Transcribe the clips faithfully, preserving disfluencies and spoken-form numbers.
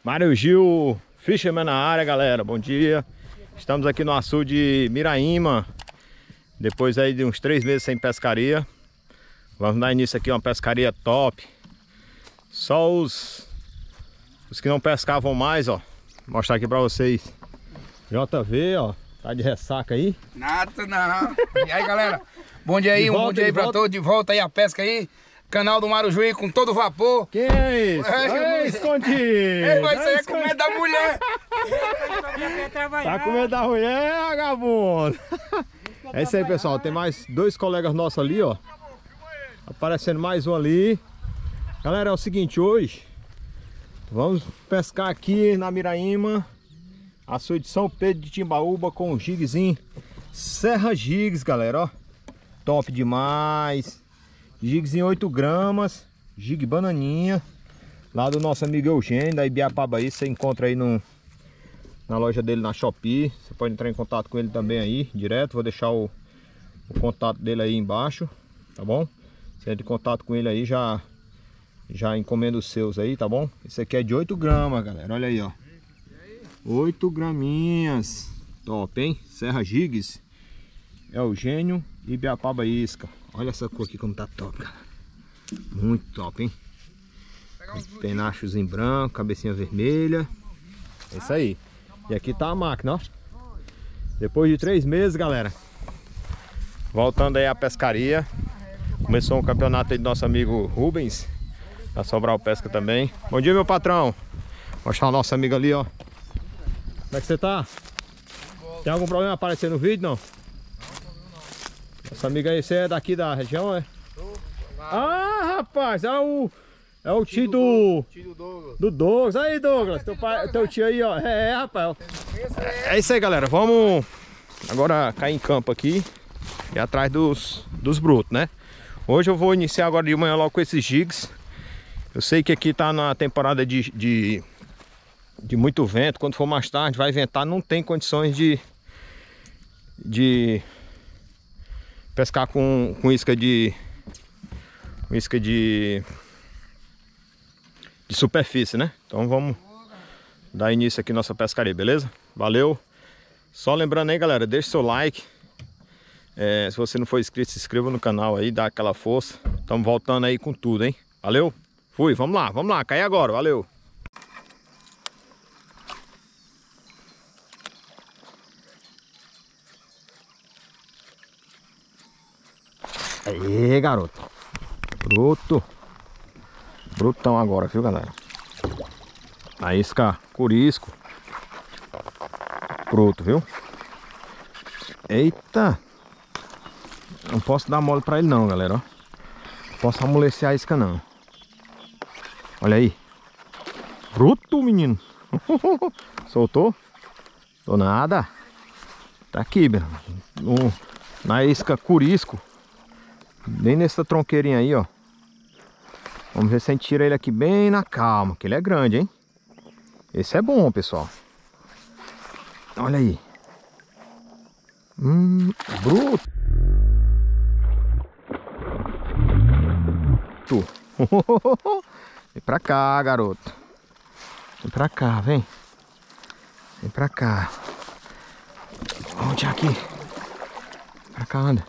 Mário Gil, Fisherman na área, galera, bom dia. Estamos aqui no açude de Miraíma. Depois aí de uns três meses sem pescaria, vamos dar início aqui a uma pescaria top. Só os, os que não pescavam mais, ó. Vou mostrar aqui pra vocês. J V, ó, tá de ressaca aí? Nada, não. E aí, galera? Bom dia aí, De um volta, bom dia aí de pra volta. todos. De volta aí a pesca aí. Canal do Mário Juiz com todo vapor. Quem é esse? É, Ei, escondido! Ei, vai Ei, sair com medo da mulher. Tá com medo da mulher, vagabundo! É isso aí, pessoal. Tem mais dois colegas nossos ali, ó. Aparecendo mais um ali. Galera, é o seguinte, hoje vamos pescar aqui na Miraíma, açude de São Pedro de Timbaúba, com um jigzinho Serra Jigs, galera, ó. Top demais. Jigzinho oito gramas, jig bananinha, lá do nosso amigo Eugênio, da Ibiapaba aí. Você encontra aí no, na loja dele na Shopee. Você pode entrar em contato com ele também aí, direto. Vou deixar o, o contato dele aí embaixo, tá bom? Você entra em contato com ele aí, já, já encomenda os seus aí, tá bom? Esse aqui é de oito gramas, galera, olha aí, ó. oito graminhas, top, hein? Serra Jigs, Eugênio e Ibiapaba Isca. Olha essa cor aqui como tá top, cara. Muito top, hein? Penachos em branco, cabecinha vermelha. É isso aí. E aqui tá a máquina, ó. Depois de três meses, galera, voltando aí à pescaria. Começou um campeonato aí do nosso amigo Rubens, da Sobral Pesca também. Bom dia, meu patrão. Vou mostrar o nosso amigo ali, ó. Como é que você tá? Tem algum problema aparecer no vídeo, não? Essa amiga aí, você é daqui da região, é? Ah, rapaz, é o, é o tio do, Tio do Douglas. do Douglas. Aí, Douglas, teu, pai, teu tio aí, ó. É, é, rapaz. É, é isso aí, galera. Vamos agora cair em campo aqui e atrás dos, dos brutos, né? Hoje eu vou iniciar agora de manhã logo com esses jigs. Eu sei que aqui tá na temporada de, de, de muito vento. Quando for mais tarde vai ventar, não tem condições de... de pescar com, com isca de com isca de de superfície, né? Então vamos dar início aqui à nossa pescaria, beleza? Valeu! Só lembrando aí, galera, deixa seu like. É, se você não for inscrito, se inscreva no canal aí, dá aquela força. Estamos voltando aí com tudo, hein? Valeu! Fui, vamos lá, vamos lá, cai agora, valeu! Aê, garoto. Bruto. Brutão agora, viu, galera? A isca curisco. Bruto, viu? Eita. Não posso dar mole pra ele não, galera, ó. Não posso amolecer a isca não. Olha aí. Bruto, menino. Soltou? Tô nada. Tá aqui, no, na isca curisco. Bem nessa tronqueirinha aí, ó. Vamos ver se a gente tira ele aqui bem na calma, que ele é grande, hein? Esse é bom, pessoal. Olha aí. Hum, bruto. Vem pra cá, garoto. Vem pra cá, vem. Vem pra cá. Vamos aqui. Vem pra cá, anda.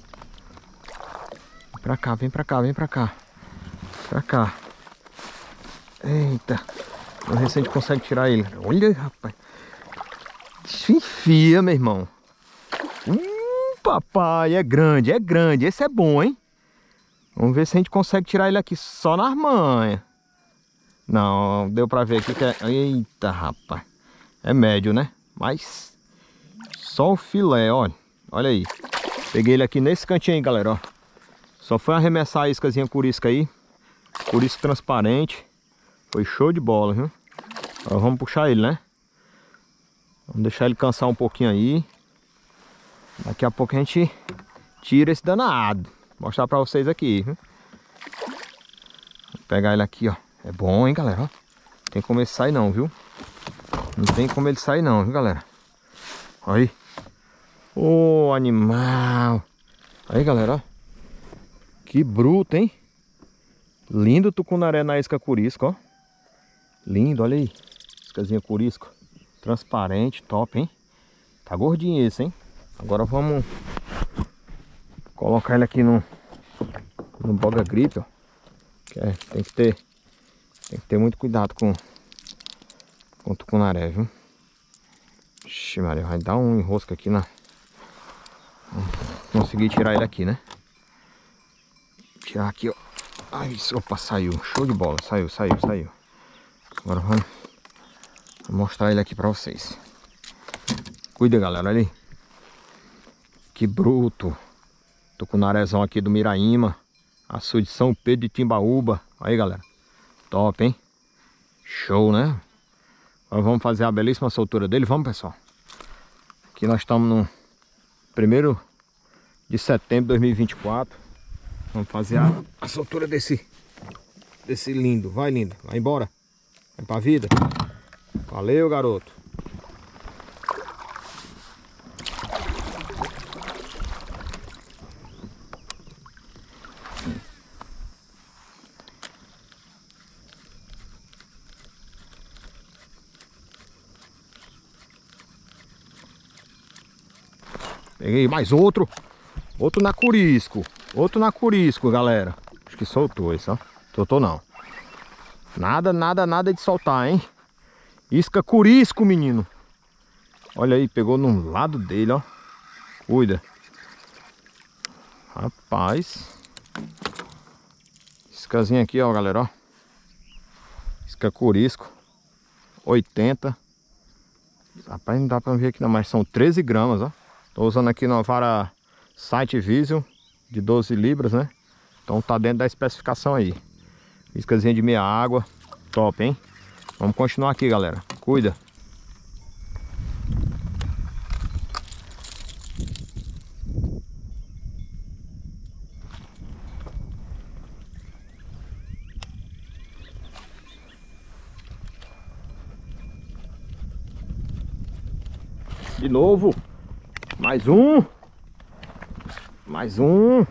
Pra cá, vem pra cá, vem pra cá. Pra cá. Eita. Vamos ver se a gente consegue tirar ele. Olha, rapaz. Se enfia, meu irmão. Hum, papai, é grande, é grande. Esse é bom, hein? Vamos ver se a gente consegue tirar ele aqui só nas manhas. Não, deu pra ver aqui que é... Eita, rapaz. É médio, né? Mas só o filé, olha. Olha aí. Peguei ele aqui nesse cantinho aí, galera, ó. Só foi arremessar a iscazinha curisca aí. Curisco transparente. Foi show de bola, viu? Agora vamos puxar ele, né? Vamos deixar ele cansar um pouquinho aí. Daqui a pouco a gente tira esse danado. Vou mostrar pra vocês aqui, viu? Vou pegar ele aqui, ó. É bom, hein, galera? Ó. Não tem como ele sair não, viu? Não tem como ele sair não, viu, galera? Olha aí. Ô, animal. Aí, galera, ó. Que bruto, hein? Lindo tucunaré na isca curisco, ó. Lindo, olha aí. Iscazinha curisco. Transparente, top, hein? Tá gordinho esse, hein? Agora vamos colocar ele aqui no, no boga gripe, ó. Que é, tem que ter Tem que ter muito cuidado com, com o tucunaré, viu? Ixi, Maria, vai dar um enrosco aqui na... Consegui tirar ele aqui, né? Tirar aqui, ó. Ai, opa, saiu. Show de bola. Saiu, saiu, saiu. Agora vamos mostrar ele aqui pra vocês. Cuida, galera, olha aí. Que bruto. Tucunarézão aqui do Miraíma. Açude de São Pedro de Timbaúba. Aí, galera. Top, hein? Show, né? Agora vamos fazer a belíssima soltura dele. Vamos, pessoal. Aqui nós estamos no primeiro de setembro de dois mil e vinte e quatro. Vamos fazer a, a soltura desse Desse lindo. Vai, lindo. Vai embora. Vai pra vida. Valeu, garoto. Peguei mais outro. Outro na curisco. Outro na curisco, galera. Acho que soltou esse, ó. Soltou não. Nada, nada, nada de soltar, hein? Isca curisco, menino. Olha aí, pegou no lado dele, ó. Cuida. Rapaz. Iscazinha aqui, ó, galera, ó. Isca curisco. oitenta. Rapaz, não dá pra ver aqui não, mas são treze gramas, ó. Tô usando aqui uma vara Sight Vision de doze libras, né? Então tá dentro da especificação aí. Iscazinha de meia água. Top, hein? Vamos continuar aqui, galera. Cuida. De novo. Mais um. Mais um.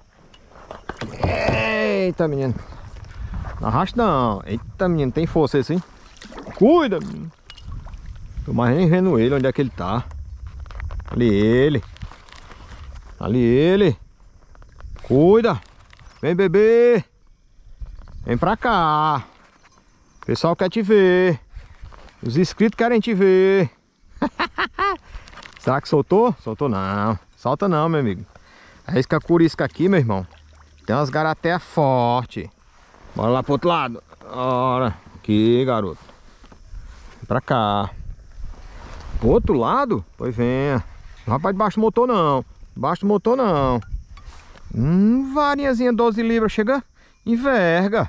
Eita, menino. Não arrasta não. Eita, menino. Tem força esse, hein? Cuida, menino. Tô mais nem vendo ele. Onde é que ele tá? Ali ele. Ali ele. Cuida. Vem, bebê. Vem pra cá. O pessoal quer te ver. Os inscritos querem te ver. Será que soltou? Soltou não. Solta não, meu amigo. A isca curisca aqui, meu irmão. Tem umas garatéas fortes. Bora lá pro outro lado. Bora. Aqui, garoto. Vem pra cá. Pro outro lado? Pois venha. Não vai pra debaixo do motor não. Debaixo do motor não. Hum, varinhazinha doze libras. Chega. Enverga.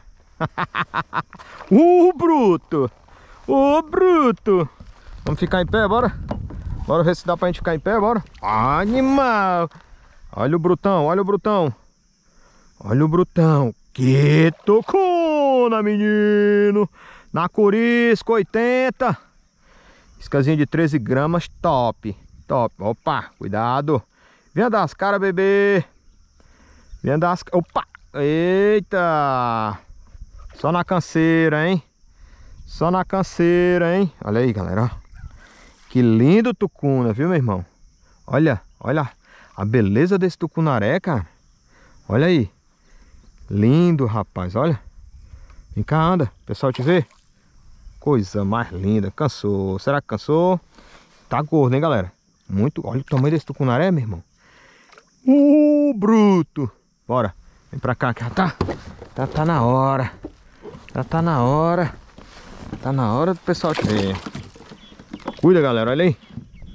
Uh, bruto. Uh, bruto. Vamos ficar em pé, bora? Bora ver se dá pra gente ficar em pé, bora? Animal! Olha o brutão, olha o brutão. Olha o brutão. Que tocona, menino! Na curisco, oitenta. Iscazinha de treze gramas, top. Top. Opa, cuidado. Venha dar as caras, bebê. Venha dar as... Opa! Eita! Só na canseira, hein? Só na canseira, hein? Olha aí, galera, ó. Que lindo tucuna, viu, meu irmão? Olha, olha a beleza desse tucunaré, cara. Olha aí. Lindo, rapaz, olha. Vem cá, anda. O pessoal te vê. Coisa mais linda. Cansou. Será que cansou? Tá gordo, hein, galera? Muito. Olha o tamanho desse tucunaré, meu irmão. Uh, bruto. Bora. Vem pra cá, que já tá. Já tá na hora. Já tá na hora. Tá na hora do pessoal te ver. Cuida, galera, olha aí.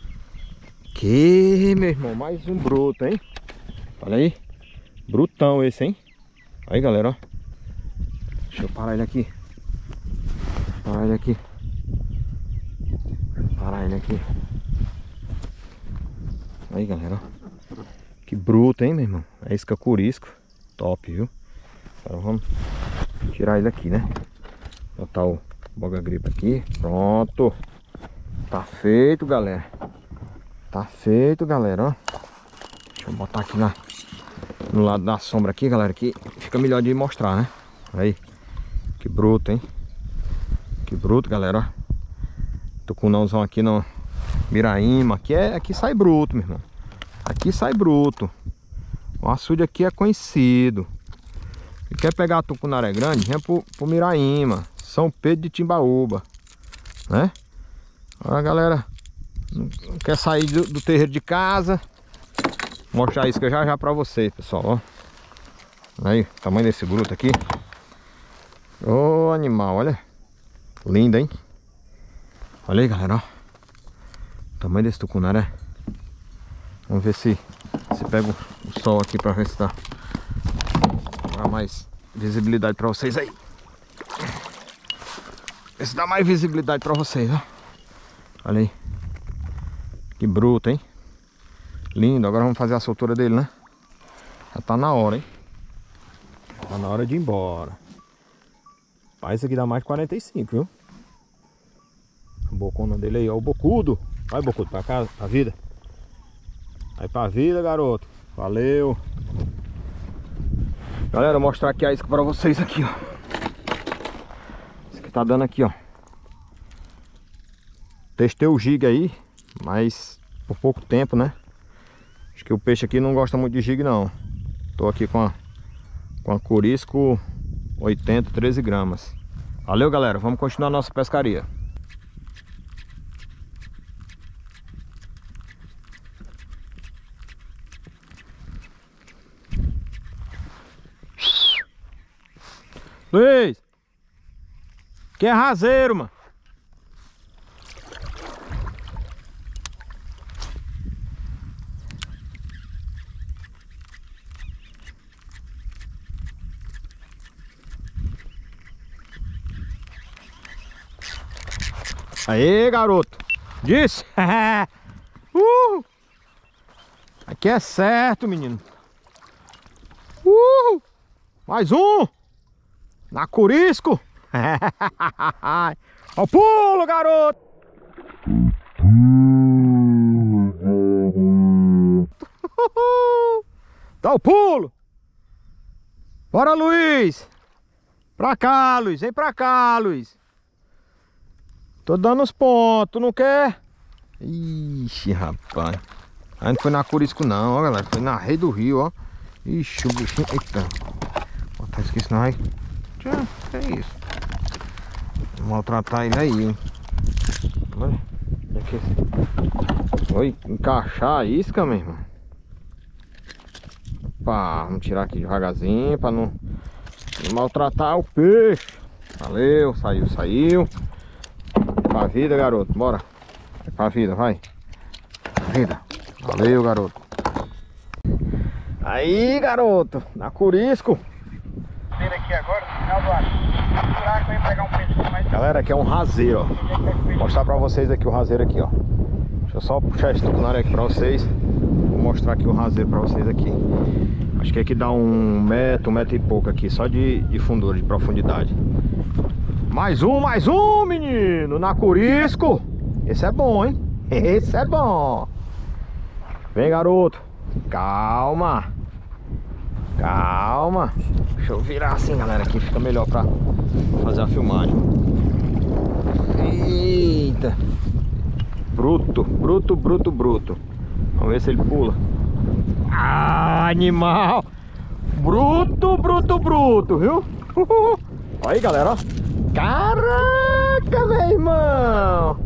Que, meu irmão, mais um bruto, hein? Olha aí. Brutão esse, hein? Aí, galera, ó. Deixa eu parar ele aqui. Parar ele aqui. Parar ele aqui. Aí, galera, ó. Que bruto, hein, meu irmão? É isca curisco. Top, viu? Agora vamos tirar ele aqui, né? Botar o boga gripe aqui. Pronto. Tá feito, galera. Tá feito, galera, ó. Deixa eu botar aqui na, no lado da sombra aqui, galera, que fica melhor de mostrar, né? Aí. Que bruto, hein? Que bruto, galera, ó. Tucunãozão aqui no Miraíma. Aqui, é, aqui sai bruto, meu irmão. Aqui sai bruto. O açude aqui é conhecido. Se quer pegar tucunaré grande, vem pro, pro Miraíma, São Pedro de Timbaúba, né? Agora, galera, não quer sair do, do terreiro de casa. Vou mostrar isso que já já pra vocês, pessoal, ó. Aí, o tamanho desse bruto aqui. Ô, animal, olha. Lindo, hein? Olha aí, galera, ó. O tamanho desse tucunaré. Vamos ver se se pega o sol aqui pra ver se dá dá mais visibilidade pra vocês aí. Ver se dá mais visibilidade pra vocês, ó. Olha aí. Que bruto, hein? Lindo. Agora vamos fazer a soltura dele, né? Já tá na hora, hein? Tá na hora de ir embora. Pai, esse aqui dá mais de quarenta e cinco, viu? A bocona dele aí, ó. O bocudo. Vai, bocudo, pra casa, pra vida. Vai pra vida, garoto. Valeu. Galera, vou mostrar aqui a isca pra vocês aqui, ó. Isso que tá dando aqui, ó. Testei o jig aí, mas por pouco tempo, né? Acho que o peixe aqui não gosta muito de jig, não. Tô aqui com a, com a Corisco oitenta, treze gramas. Valeu, galera. Vamos continuar a nossa pescaria. Luiz, que é raseiro, mano. Aê, garoto. Disse. uh! Aqui é certo, menino. Uh! Mais um. Na Corisco. Ó o pulo, garoto. Dá o pulo. Bora, Luiz. Pra cá, Luiz. Vem pra cá, Luiz. Tô dando os pontos, não quer? Ixi, rapaz. A gente foi na Corisco não, ó, galera. Foi na Rei do Rio, ó. Ixi, o bichinho. Eita. Botar isso aqui, senão vai. Tchau, que é isso? Vou maltratar ele aí, hein? Olha. Aqui. Oi, encaixar a isca, meu irmão. Opa, vamos tirar aqui devagarzinho pra não, não maltratar o peixe. Valeu, saiu, saiu. Pra vida, garoto, bora. Vai pra vida, vai. Pra vida. Valeu, garoto. Aí, garoto, na Corisco. Aqui agora, no final do ar. Eu ia pegar um peixe mais... Galera, aqui é um raseiro, ó. Vou mostrar pra vocês aqui o raseiro aqui, ó. Deixa eu só puxar esse tucunaré aqui pra vocês. Vou mostrar aqui o raseiro pra vocês aqui. Acho que aqui dá um metro, um metro e pouco aqui, só de, de fundura, de profundidade. Mais um, mais um, menino, na Corisco. Esse é bom, hein? Esse é bom. Vem, garoto. Calma. Calma. Deixa eu virar assim, galera, aqui fica melhor pra fazer a filmagem. Eita. Bruto, bruto, bruto, bruto. Vamos ver se ele pula. Ah, animal. Bruto, bruto, bruto, viu? Uhul. Olha aí, galera, ó. Caraca, meu irmão.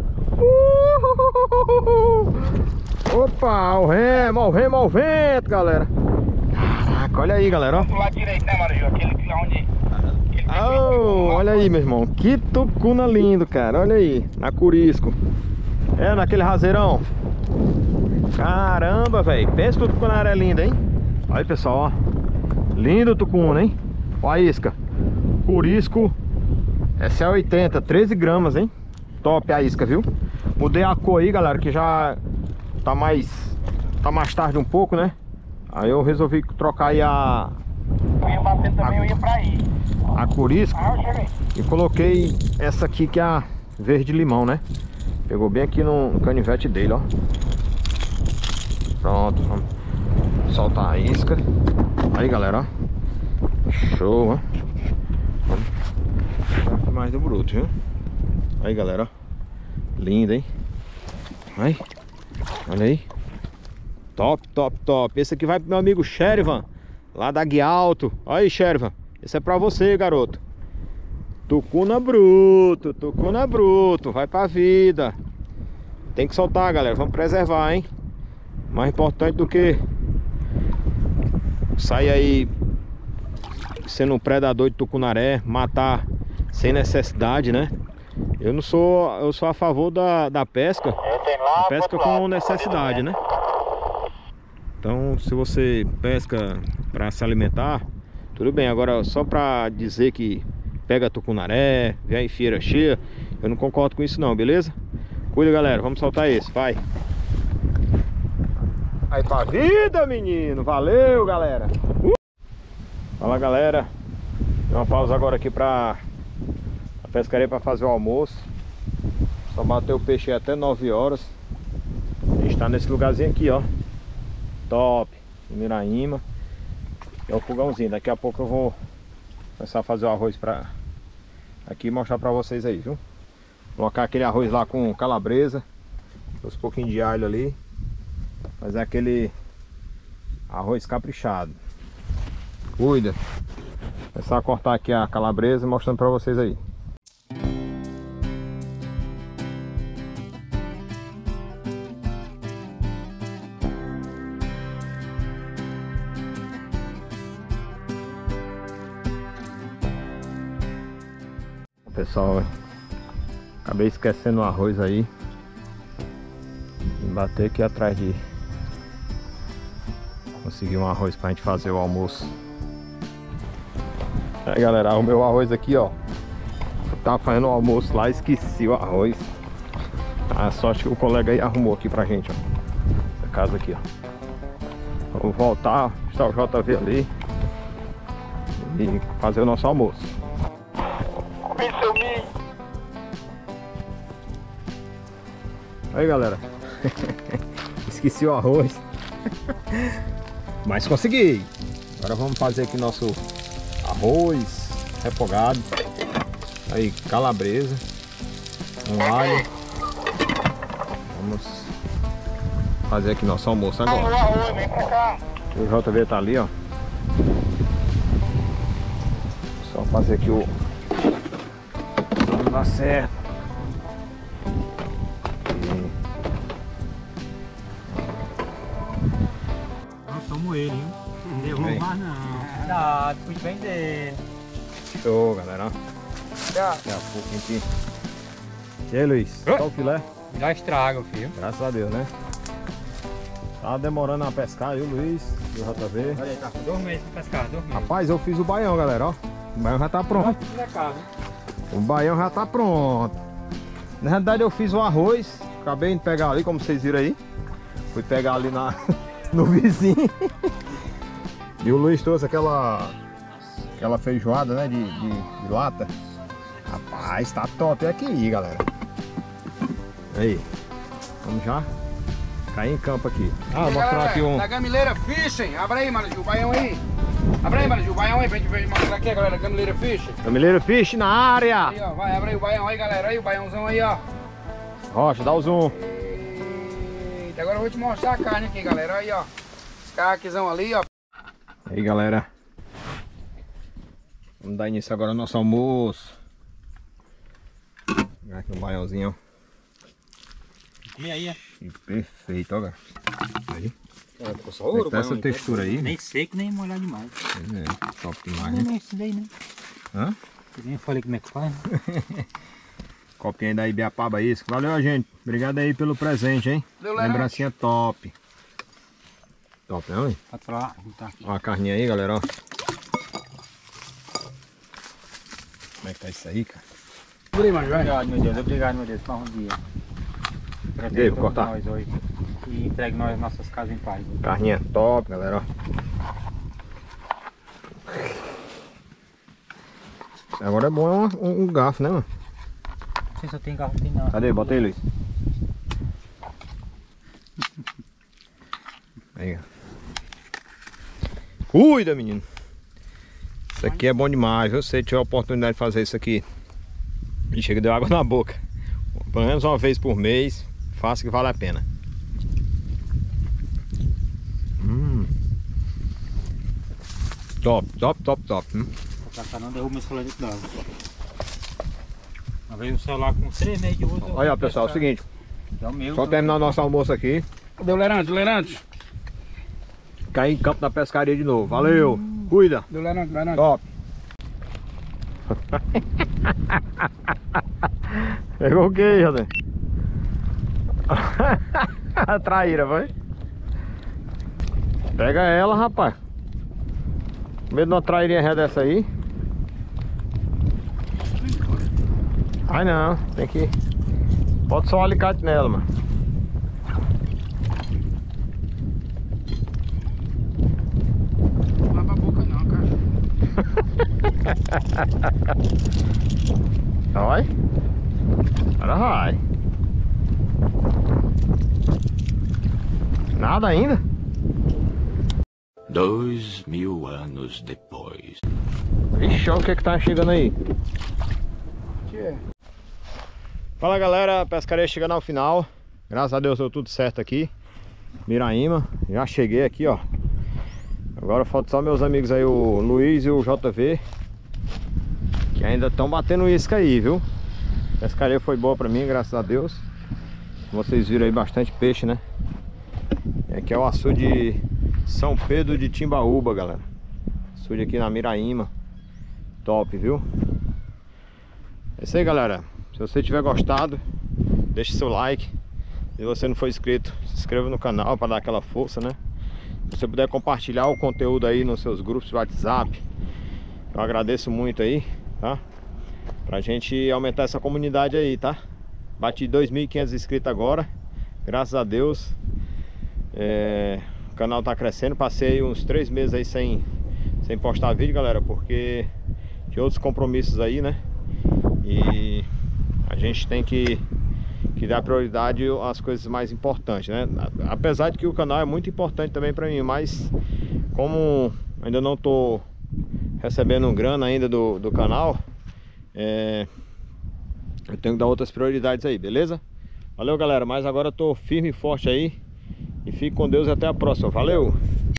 Uhul. Opa, ao remo, ao remo, ao vento, galera. Caraca, olha aí, galera, ó. Do lado direito, né, Marujô? Aquele que onde... Oh, olha aí, meu irmão. Que tucuna lindo, cara. Olha aí, na Corisco. É, naquele raseirão. Caramba, velho. Pensa que o tucunaré é lindo, hein? Olha aí, pessoal, ó. Lindo tucuna, hein? Olha a isca. Corisco S A oitenta, treze gramas, hein? Top a isca, viu? Mudei a cor aí, galera, que já tá mais... Tá mais tarde um pouco, né? Aí eu resolvi trocar aí a... Eu ia batendo também, eu ia pra aí. A Corisco. Ah, eu cheguei. E coloquei essa aqui que é a verde limão, né? Pegou bem aqui no canivete dele, ó. Pronto, vamos soltar a isca. Aí, galera, ó. Show, ó. Vamos mais do bruto, viu? Aí, galera, ó. Linda, hein? Ai, olha aí. Top, top, top. Esse aqui vai pro meu amigo Sherivan, lá da Guia Alto. Olha aí, Sherivan. Esse é pra você, garoto. Tucuna bruto, tucuna bruto. Vai pra vida. Tem que soltar, galera. Vamos preservar, hein? Mais importante do que sair aí sendo um predador de tucunaré, matar sem necessidade, né? Eu não sou, eu sou a favor da, da pesca, a pesca com necessidade, né? Então, se você pesca para se alimentar, tudo bem. Agora, só para dizer que pega tucunaré, vem em feira cheia, eu não concordo com isso não, beleza? Cuida, galera, vamos soltar esse, vai. Aí pra vida, menino, valeu, galera. Uh! Fala, galera. Deu uma pausa agora aqui pra a pescaria para fazer o almoço. Só bateu o peixe até nove horas. A gente tá nesse lugarzinho aqui, ó. Top, Miraíma. É o fogãozinho. Daqui a pouco eu vou começar a fazer o arroz pra aqui e mostrar pra vocês aí, viu? Colocar aquele arroz lá com calabresa, uns pouquinhos de alho ali. Fazer aquele arroz caprichado. Cuida. Começar a cortar aqui a calabresa e mostrando pra vocês aí. Pessoal, acabei esquecendo o arroz aí. Vim bater aqui atrás de conseguir um arroz pra gente fazer o almoço. Aí, galera, arrumei o arroz aqui, ó. Eu tava fazendo o almoço lá, esqueci o arroz. A sorte que o colega aí arrumou aqui pra gente, ó. Essa casa aqui, ó. Vamos voltar, está o J V ali e fazer o nosso almoço. Aí, galera. Esqueci o arroz. Mas consegui. Agora vamos fazer aqui nosso arroz refogado. Aí, calabresa, um alho. Vamos fazer aqui nosso almoço agora. O J V tá ali, ó. Só fazer aqui o... Vamos dar certo. Ele, hein? Não derrubar não. Tá, cuide bem dele. Show, galera. Daqui a pouco a gente... E aí, Luiz? Só o filé? Já estraga, filho. Graças a Deus, né? Tá demorando a pescar, viu, Luiz? E o J V. Olha aí, tá com dois meses pra pescar, dois meses. Rapaz, eu fiz o baião, galera, ó. O baião já tá pronto. O baião já tá pronto. Na realidade, eu fiz o arroz. Acabei de pegar ali, como vocês viram aí. Fui pegar ali na... no vizinho. E o Luiz trouxe aquela aquela feijoada, né, de, de, de lata. Rapaz, tá top aqui, galera. Aí, vamos já cair em campo aqui. Ah, vou mostrar aqui um... Da Gamileira Fishing, abre aí, mano, o baião aí. Abre aí, mano, o baião aí pra gente mostrar aqui, galera, Gamileira Fishing. Gamileira Fishing na área. Aí, ó, vai, abre aí o baião aí, galera, aí, o baiãozão aí, ó. Rocha, dá o zoom. Agora eu vou te mostrar a carne aqui, galera. Aí, ó. Os caquezão ali, ó. Aí, galera. Vamos dar início agora ao nosso almoço. Vou pegar aqui um baiãozinho, ó. E aí, é? Perfeito, ó, galera. Aí. É, ficou só ouro, tá essa textura aí. Nem seco, nem molhar demais. É, top demais, Não, né? não é isso daí, né? Hã? Eu nem falei como é que faz, né? Copinha aí da Ibiapaba isso. Valeu, gente. Obrigado aí pelo presente, hein? Valeu, lembrancinha top. Top, né, hein? Pode falar, tá aqui. Ó a carninha aí, galera, ó. Como é que tá isso aí, cara? Obrigado, meu Deus. Obrigado, meu Deus. Para um dia. E aí, vou cortar. Nós hoje. E entregue nós nossas casas em paz. Carninha top, galera, ó. Agora é bom um, um, um garfo, né, mano? Não sei se eu tenho garfo aqui não. Cadê? Bota aí, Luiz. Aí, cuida, menino. Isso aqui é bom demais. Eu sei, tive a oportunidade de fazer isso aqui. E chega, deu água na boca. Pelo menos uma vez por mês. Faça que vale a pena. Hum. Top, top, top, top. Hum. Pra cá não derruba meu celular dentro d'água. Uma vez o celular com três meses de uso. Olha, pessoal, é o seguinte. É o meu. Só terminar o nosso almoço aqui. Cadê o Lerante, o Lerante? Cair em campo da pescaria de novo. Valeu, hum. Cuida. Cadê o Lerante, Lerante? Top. Pegou o que, José? A traíra, vai. Pega ela, rapaz. Com medo de uma trairinha ré dessa aí. Ai não, tem que... Pode só um alicate nela, mano. Não lava a boca não, cara. Vai. Agora vai. Nada ainda? Dois mil anos depois. Ixi, olha o que que tá chegando aí. Que é? Fala galera, a pescaria chegando ao final. Graças a Deus deu tudo certo aqui. Miraíma, já cheguei aqui, ó. Agora falta só meus amigos aí, o Luiz e o J V, que ainda estão batendo isca aí, viu? A pescaria foi boa pra mim, graças a Deus. Vocês viram aí bastante peixe, né? Aqui é o açude de São Pedro de Timbaúba, galera. Açude aqui na Miraíma. Top, viu? É isso aí, galera. Se você tiver gostado, deixe seu like. Se você não for inscrito, se inscreva no canal para dar aquela força, né? Se você puder compartilhar o conteúdo aí nos seus grupos de WhatsApp, eu agradeço muito aí, tá? Pra gente aumentar essa comunidade aí, tá? Bati dois mil e quinhentos inscritos agora, graças a Deus. É, o canal tá crescendo. Passei uns três meses aí sem, sem postar vídeo, galera, porque tinha outros compromissos aí, né? E a gente tem que, que dar prioridade às coisas mais importantes, né? Apesar de que o canal é muito importante também pra mim, mas como ainda não tô recebendo grana ainda do, do canal, é, eu tenho que dar outras prioridades aí, beleza? Valeu, galera, mas agora eu tô firme e forte aí. E fique com Deus e até a próxima. Valeu!